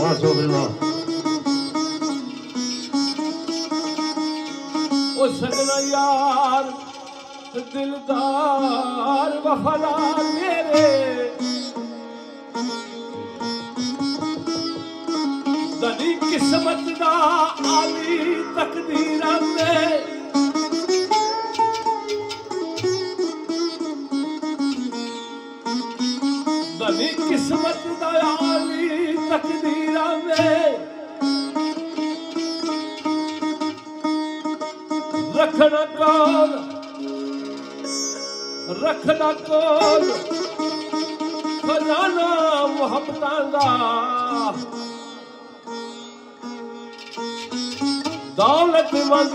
वाह चौधरी वाह। ओ सजना यार दिलदार वफादार मेरे दनी किस्मत दा आली तकदीर में दनी किस्मत दा आली तकदीर में रखना कौन खजाना मोहब्बतां दा दौलतमंद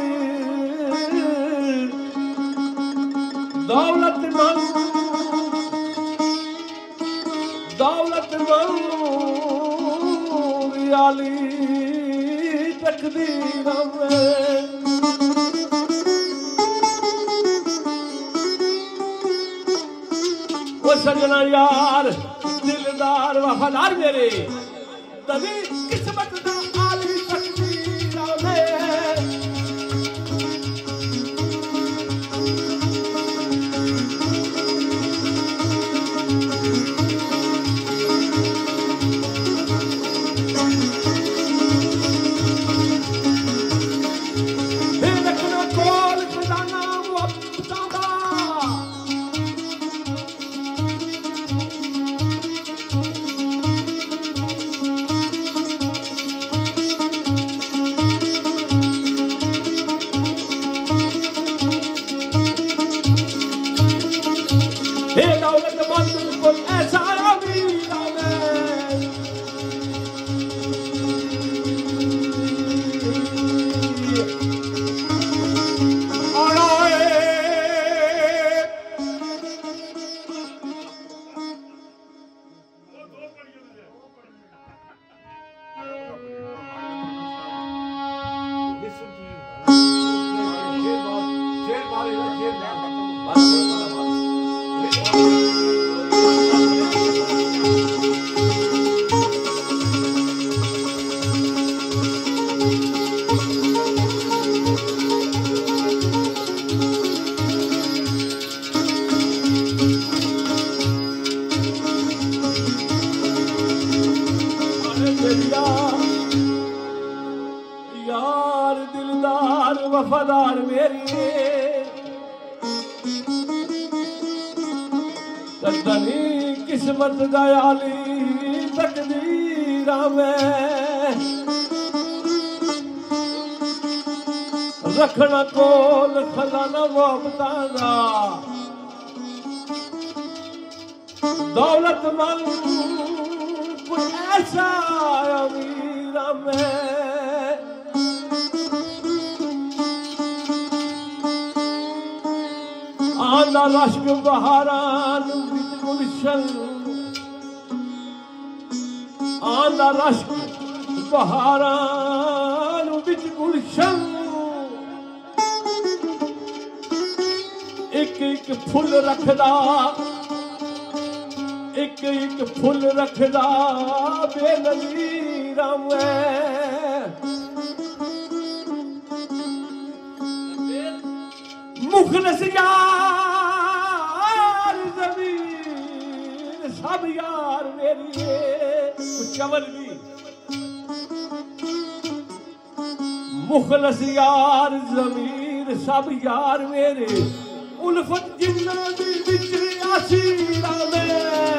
आली तकदीर में सजना यार दिलदार वफादार मेरे तभी किस्मत दा आली तकदीर में रखना कोल खजाना मोहब्बतां दा यार दिलदार वफादार मेरी तनी किस्मत दयाली तकदीर में रखना कोल खजाना मोहब्बतां दा दौलतमंद कोई ऐसा अमीर में आंदा रश्क बहारान विच गुलशन आंदा रश्क बहारान विच गुलशन एक एक फुल रखदा एक एक फुल रखदा बेनज़ीर में मुखलिस यार ज़मीन सब यार मेरी चवल भी मुखलिस यार ज़मीन सब यार मेरे उल्फत जिन्ना दी विच आसीरा में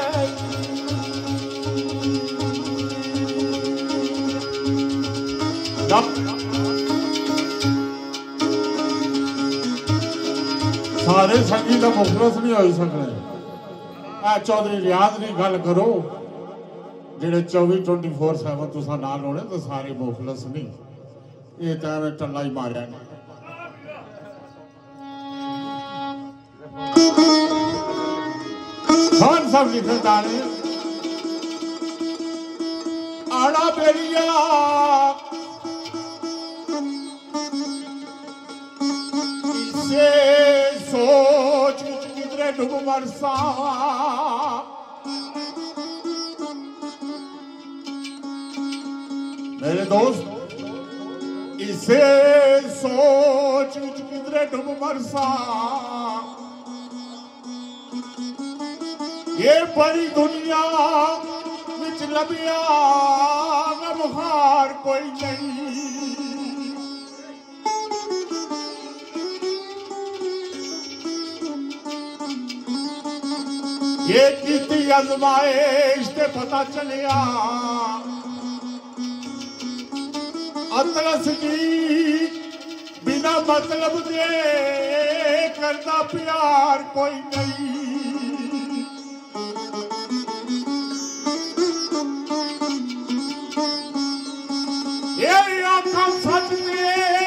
सारे संगी का मुखलस नहीं हो सकते। चौधरी रियाज की गल करो जेडे 24/7 तुसा नाल होने तो सारे मुखलस नहीं, ये तो एवं टल्ला ही मारिया ने। खान साहब लिखता ने आड़ा बेरिया इसे सोच किधरे डूब मरसा मेरे दोस्त इसे सोच किधरे डूब मरसा ये बड़ी दुनिया विच लबिया बुखार कोई नहीं ये कीती अजमाइश ते पता चलिया अतरस की बिना मतलब दे करता प्यार कोई नहीं ये आंखों सच दे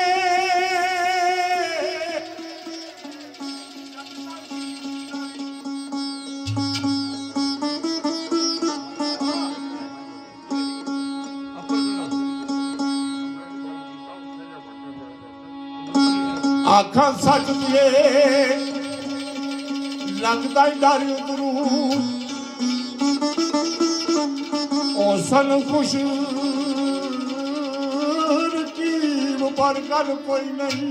आखा सच दिए लगता ही डर उतरू सन खुश पर गल कोई नहीं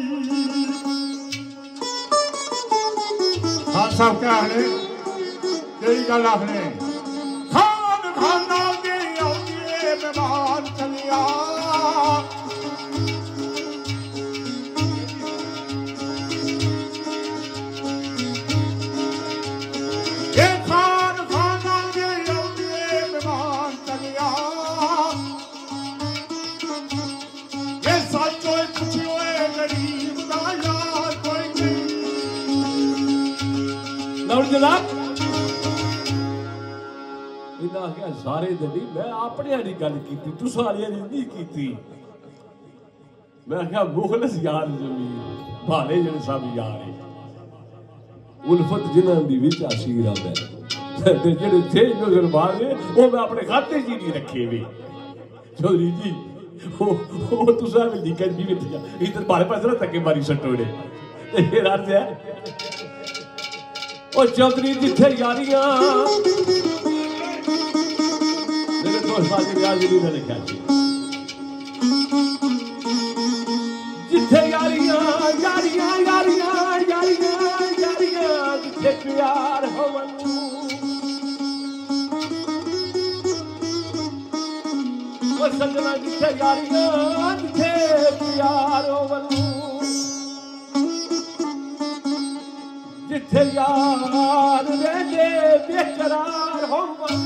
हाँ साहब क्या है यही गल आपने खान खाना दे मेहमान चलिया जनाब इन्हें आख्या सारे दिन मैं अपने गल की तुसारिया नहीं की मैं आख्या मुखलस यार जमीन भाले जने सब यार उल्फत जिन्हां दी विच आसीर आंदा ते जेड़े थे नजर मारे वो मैं अपने खाते च नहीं रखे वे चौधरी जी वो तुसा भी दिक्कत भी विच इधर मारे पास ना तके मारी सटोड़े ते फिर अर्ज है ओ चौधरी जिथे यारियां मेरे दोस्त साजी यादगिरी ने लिखा जिथे यारियां यारियां यारियां यारियां यारियां जिथे प्यार होवन ओ सजना जिथे यारियां जिथे प्यार होवन जिथे यार रहंदे बेकरार होवन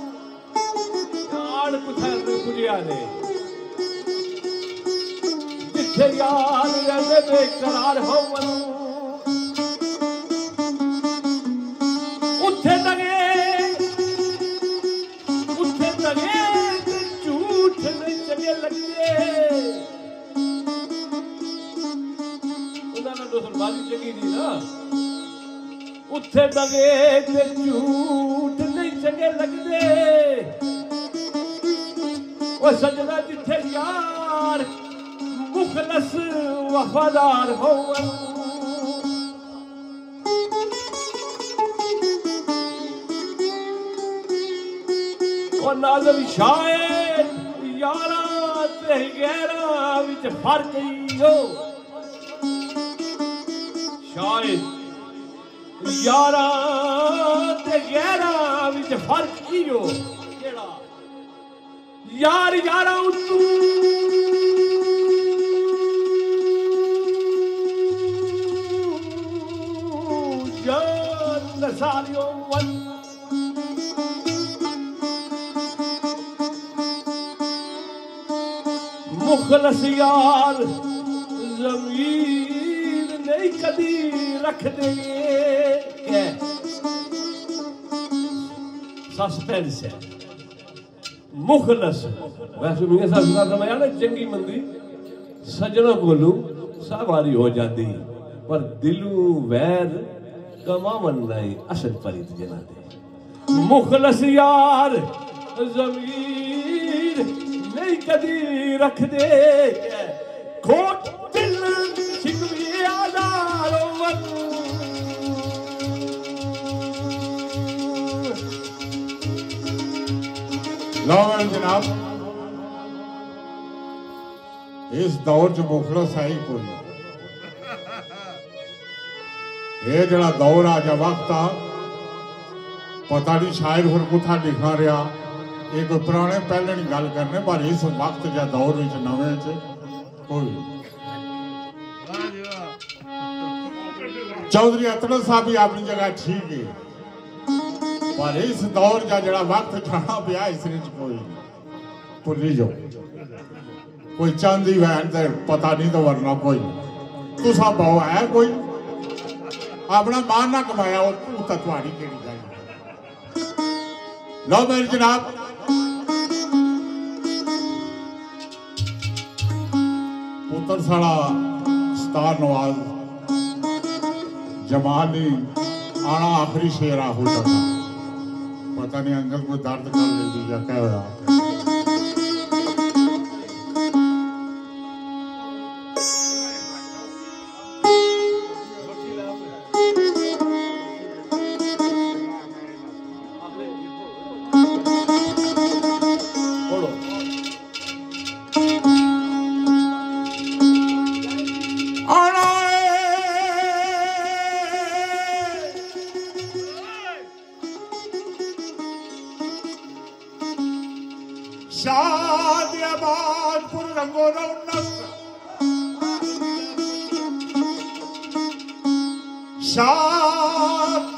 यार पुछा पुजिया ने जिथे यार रहंदे बेकरार होवन उथे लगे झूठ नहीं चंगे लगते उन्होंने मुसलमानी चंगी नहीं ना उथे दगे ते झूठ नहीं चंगे लगते वो सजना जिथे यार मुखलस वफादार होवन और नाज़म शायर यारा ते गैरा विच फर्क हो शायर यारा ते गैरा विच फर्क की हो यार यारा तू जान नसारियो वन मुखलस यार ज़मीर नहीं कदी रख दे सस्पेंस है मुखलस वैसे मियां साहब का मैं ना चंगी मंदी सजना बोलू सावारी हो जाती पर दिलू वैर कमावन नहीं असल परित जना दे मुखलस यार ज़मीर नहीं कदी रख दे खोट दिल शिकवी आदारो वन लॉ जनाब इस दौर च मुखलस है ही कोई। ये जड़ा दौर आ जा वक्त आ पता नहीं शायद फिर कुथा लिखा रहा ये कोई पुराने पहले नहीं गल करने पर इस वक्त या दौर विच नवे च कोई। चौधरी अतड़ल साहब भी अपनी जगह ठीक है पर इस दौर का जड़ा वक्त जाना पिया इस कोई भुली जाओ। कोई चांदी वैन तो पता नहीं तो वरना कोई तुसा बहु है कोई अपना मान ना कमाया वो तत्वाड़ी केड़ी गल। लो मेरे जनाब पुत्र साड़ा स्टार नवाज जमाली आना आखिरी शेर हो जाता पता नहीं अंकल कोई दर्द कर लेती या क्या होया। शादियाबाद पुर रंगो रौनक शाद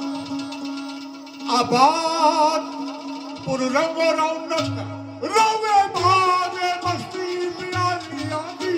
आबाद पुर रंगो रौनक रोवे भावे मस्ती प्यारी आदि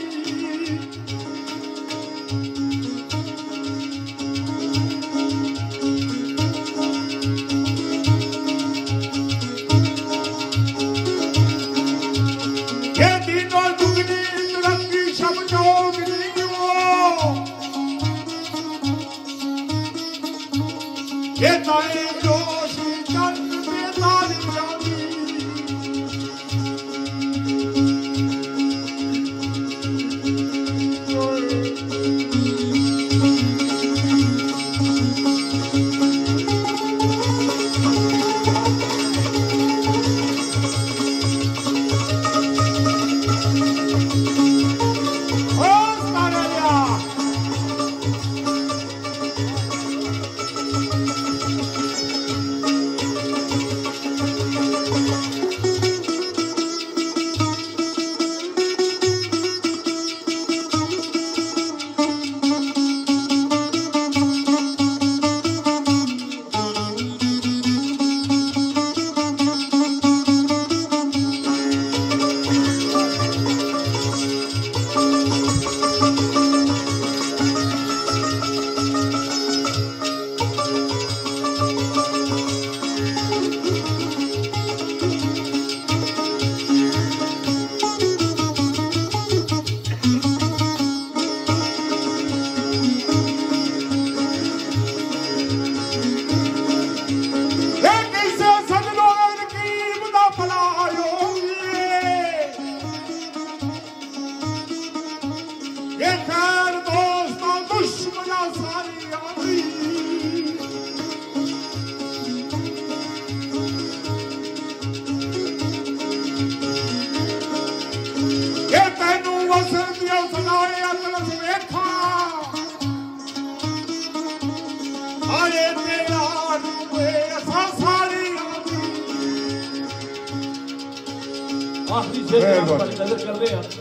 आखिरी शेर नजर कर रहे हैं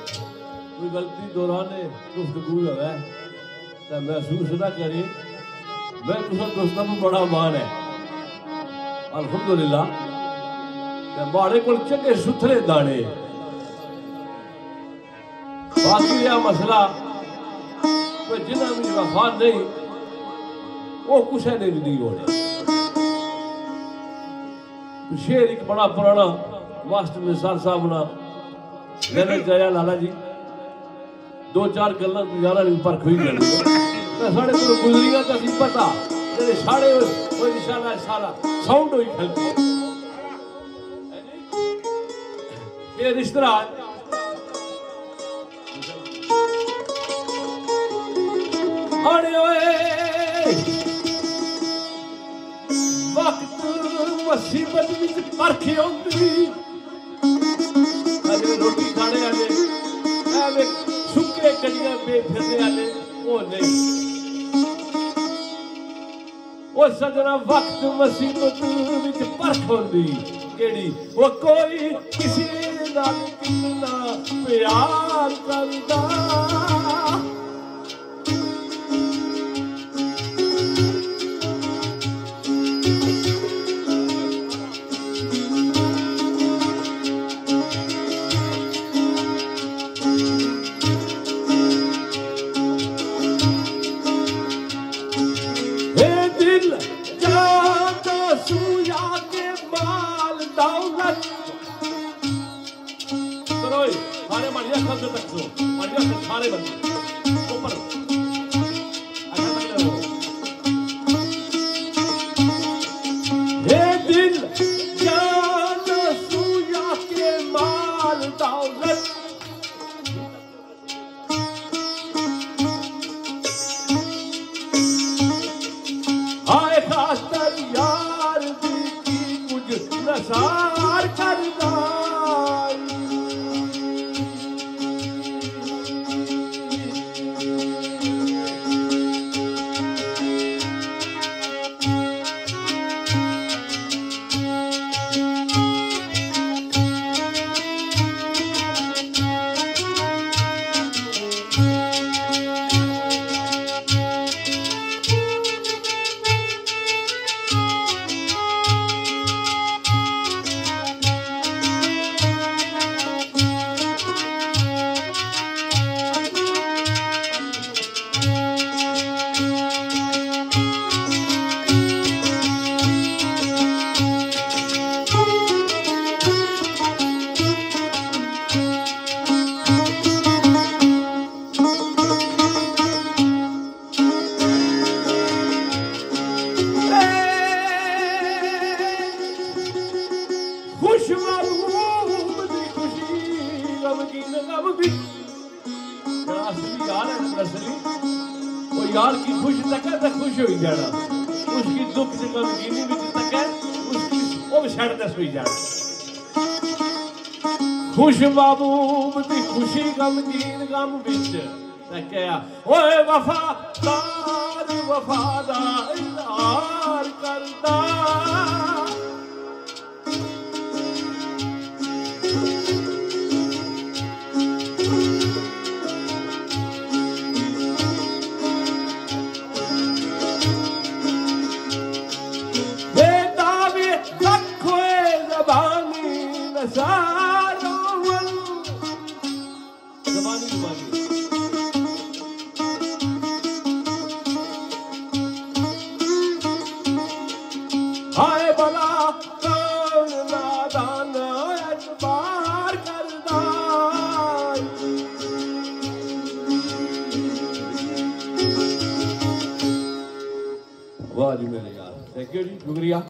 कोई गलती दौरान गुफ्तगू है तो महसूस ना करी मैं तुसा दोस्तों को बड़ा मान है अल्हम्दुलिल्लाह माड़े को चंगे सुथरे दाने बाकी रहा मसला कोई जिन्हें भी वफा नहीं वो कुछ है नहीं होने। शेर एक बड़ा पुराना मास्टर निसार साहब ना मैंने जाया लाला जी दो चार गल्लां गुजारा नहीं पर खुई जानी मैं साढ़े को गुजरिया तो नहीं पता तेरे साढ़े वो निशाना सारा साउंड हुई खलती ये रिश्ता आने वक्त मुसीबत विच परख आउंदी अजे रोटी खाने आले लंबे फिरने वाले वो नहीं। वो सजना वक्त मुसीबत विच परख होंदी केड़ी वो कोई किसी नाल कितना प्यार करदा सारे बंदे ऊपर ये दिल जान सूया के माल दौलत आए खातर यार दी की कुछ नसार करदा यार की खुश तक तो खुश हो जाना उसकी दुख से गमगीनी भी तक उसकी वो छड़दस हो जाना खुश महबूब दी खुशी गमगीन गम विच क्या ओए वफादार वफादार करदा हाय बला कौन नादान एतबार करदा वाह जी मेरे यार थैंक यू जी शुक्रिया।